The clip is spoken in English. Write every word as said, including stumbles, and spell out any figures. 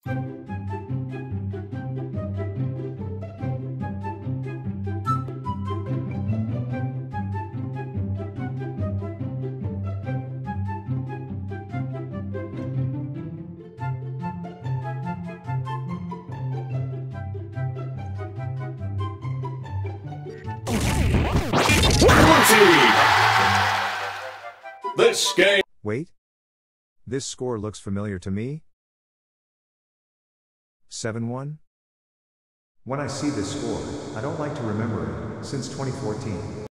This game. Wait. This score looks familiar to me. seven one? When I see this score, I don't like to remember it, since twenty fourteen.